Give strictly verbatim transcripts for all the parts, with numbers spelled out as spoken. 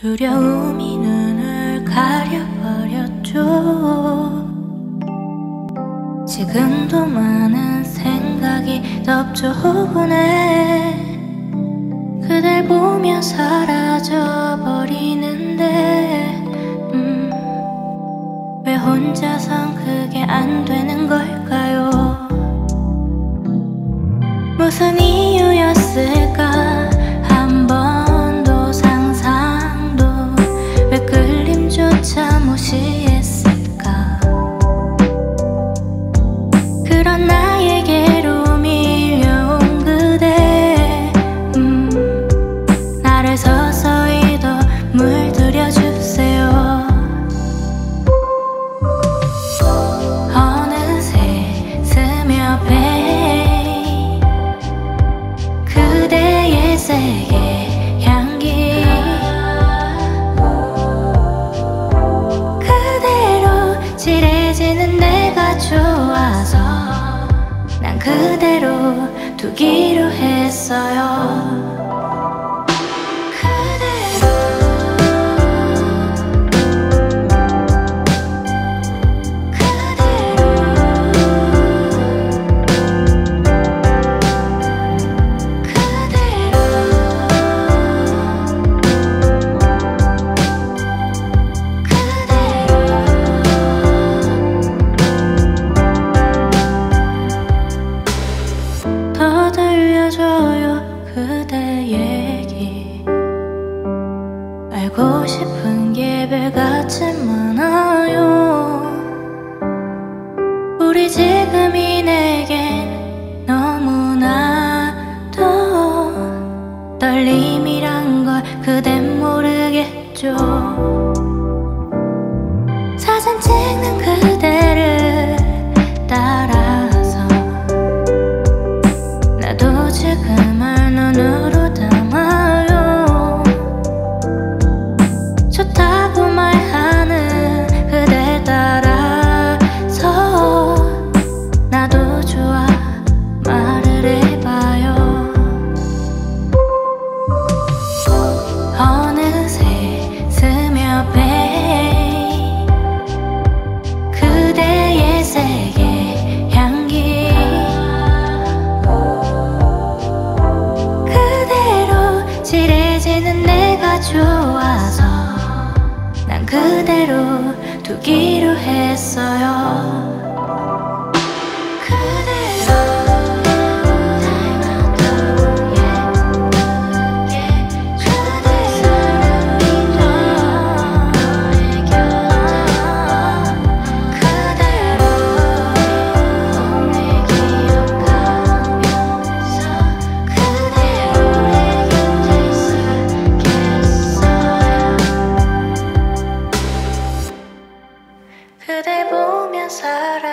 두려움이 눈을 가려버렸죠. 지금도 많은 생각이 덮쳐오네. 그댈 보며 사라져버리는데 음, 왜 혼자선 그게 안 되는 걸까요? 무슨 이유였을까? 한 번도 상상도 왜 끌림조차 무시했을까? 그런 나에게로 밀려온 그대 음, 나를 서서히 더 물들여주세요. 어느새 스며 베인 그대의 세계 향기 그대로 칠해지는 내가 좋아서 난 그대로 두기로 했어요. 더 들려줘요 그대 얘기. 알고 싶은 게 별같이 많아요. 우리 지금이 내겐 너무나도 떨림이란 걸 그댄 모르겠죠. 사진 찍는 그대를 따라서 나도 지금을 눈으로 담아요. 좋다고 말하는 그대 따라서 나도 좋아 말을 해봐요. 어느새 스며 베인 그대의 세계 향기 그대로 칠해지는 내가 좋아서 난 그대로 두기로 했어요. 그댈 보며 살아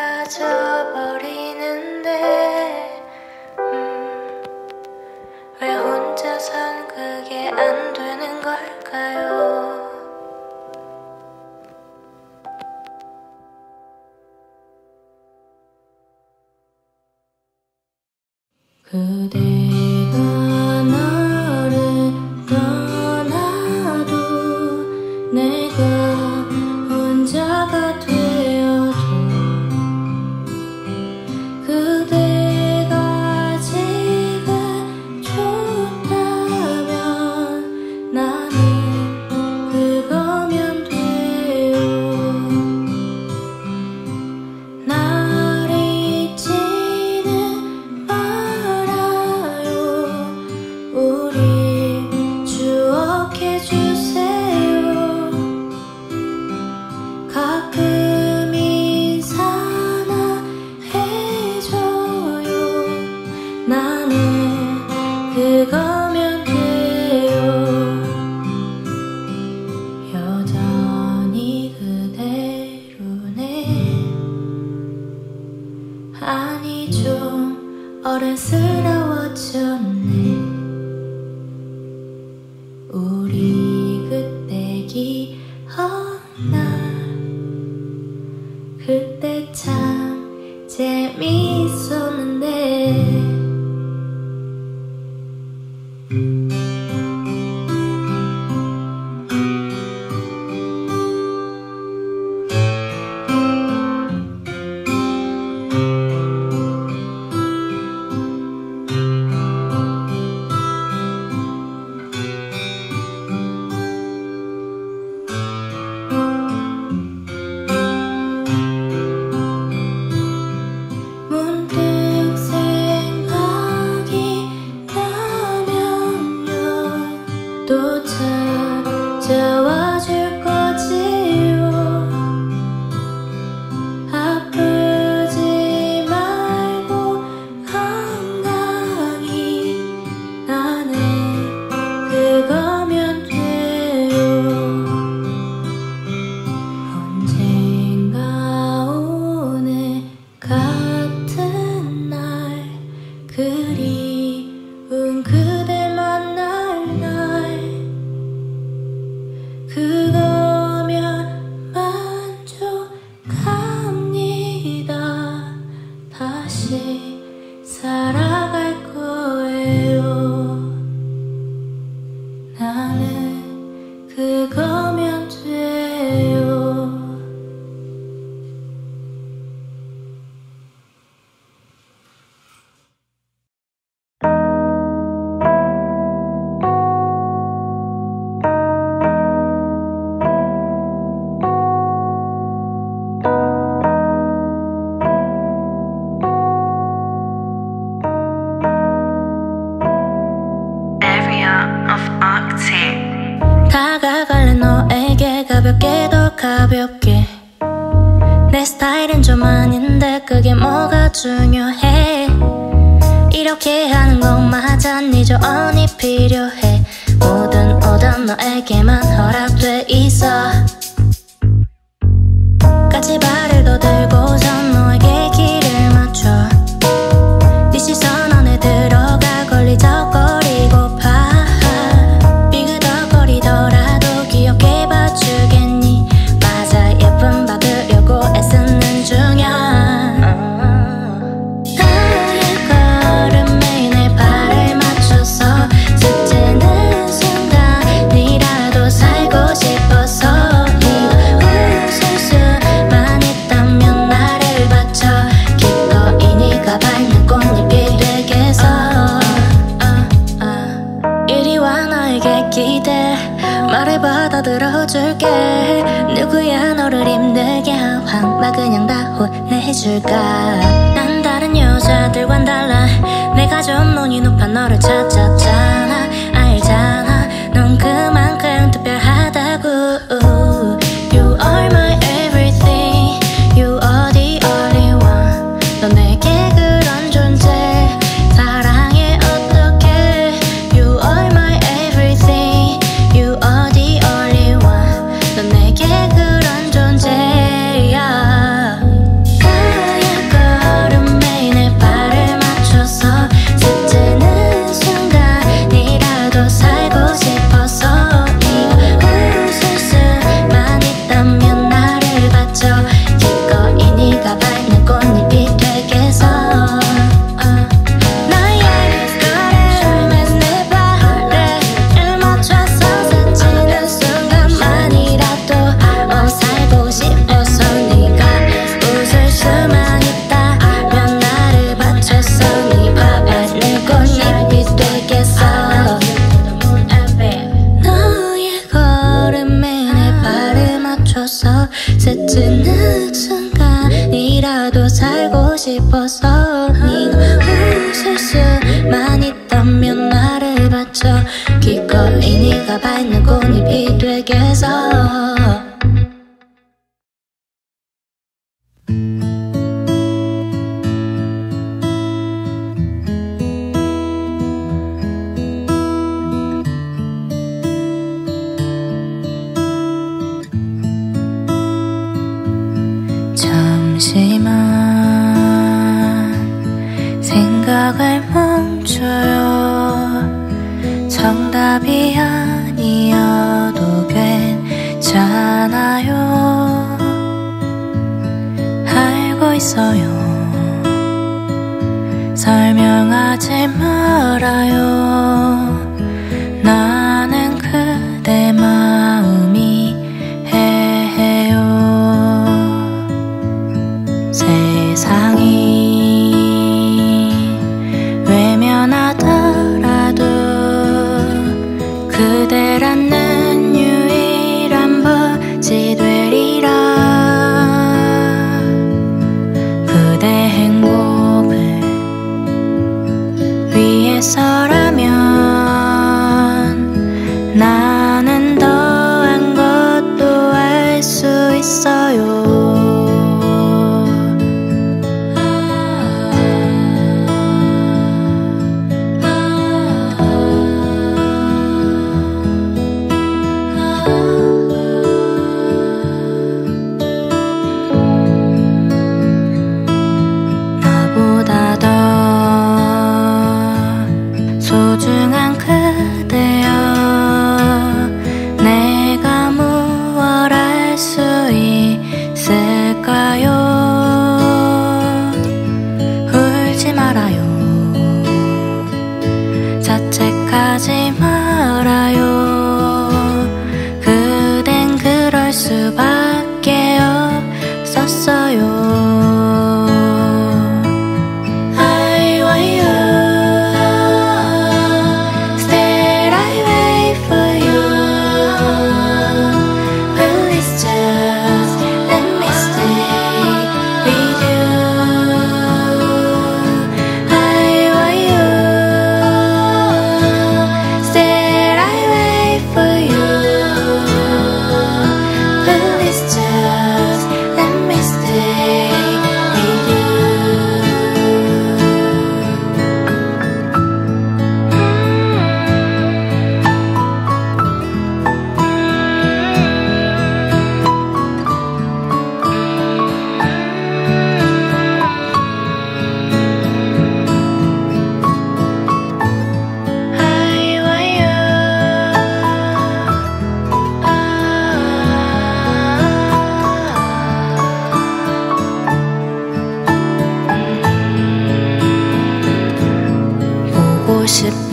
채워줄 거지요. 아프지 말고 건강히 나네 그거면 돼요. 언젠가 오늘 같은 날 그리운 그댈 만날 날 그거면 만족합니다. 다시 살아갈 거예요. 나는 그거면 돼요. 다가갈래 너에게 가볍게 더 가볍게 내 스타일은 좀 아닌데 그게 뭐가 중요해. 이렇게 하는 것마저 네 조언이 필요해. 모든 오던 너에게만 허락돼 있어. 까치발을 더 들고선 너에게 길을 맞춰. 네 시선 안에 들어가 걸리적거리고파. 삐그덕거리더라도 귀엽게 봐주겠니. 맞아 예쁨 받으려고 애쓰는 중이야. 나의 걸음에 내 발을 맞춰서 스치는 순간이라도 살고 싶어서. 네가 웃을 수만 있다면 나를 받쳐. 기꺼이 네가 밟는 꽃잎이 되겠어. 이리 와 나에게 기대. 말을 받아 들어줄게. 누구야 너를 힘들게 한방만 그냥 다 혼내줄까. 난 다른 여자들과는 달라. 내가 좀 눈이 높아 너를 찾았잖아. 알잖아 넌 그만큼 특별하다고. You are my everything. You are the only one. 넌 내게 그런 존재. 사랑해 어떡해. You are my everything. You are the only one. 넌 내게 그런 존재야. 나의 걸음에 내 발을 맞춰서 스치는 순간이라도 살고 싶어서. 네가 웃을 수만 있다면 나를 받쳐. 기꺼이 네가 밟는 꽃잎이 되겠어. 나의 걸음에 내 발을 맞춰서 스치는 순간만이라도 어, 살고 싶어서. 네가 웃을 수만 있다면 나를 받쳐서. 네가 밟는 꽃잎이 되겠어. 너의 걸음에 내 발을 맞춰서 스치는 순간이라도 살고 싶어서. 네가 웃을 수만 있다면 나를 받쳐. 기꺼이 네가 밟는 꽃잎이 되겠어. 잠시만 생각을 멈춰요. 정답이 아니어도 괜찮아요. 알고 있어요. 설명하지 말아요. 나는 그대 마음이 해요. 세상이 외면하더라도 그대라는 유일한 벗이 되리라. 그대 행복을 위해서라면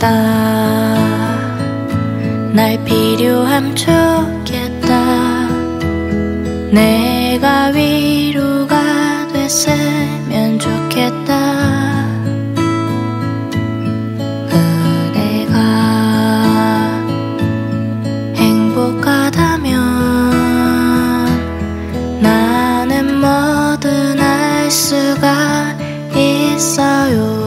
좋겠다. 날 필요함 좋겠다. 내가 위로가 됐으면 좋겠다. 그대가 행복하다면 나는 뭐든 할 수가 있어요.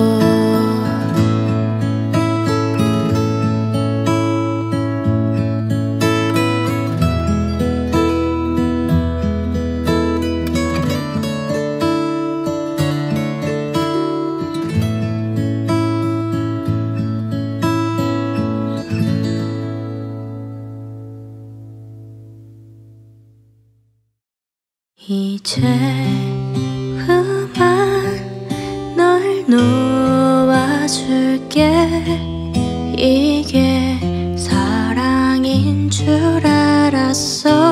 이제 그만 널 놓아줄게. 이게 사랑인 줄 알았어.